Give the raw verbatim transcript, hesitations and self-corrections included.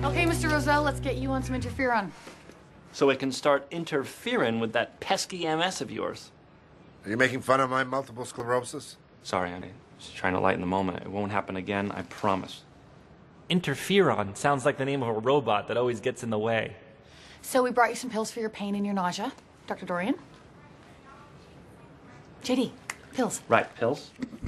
Okay, Mister Roselle, let's get you on some interferon. So it can start interfering with that pesky M S of yours. Are you making fun of my multiple sclerosis? Sorry, honey. Just trying to lighten the moment. It won't happen again, I promise. Interferon sounds like the name of a robot that always gets in the way. So we brought you some pills for your pain and your nausea. Doctor Dorian? J D, pills. Right, pills?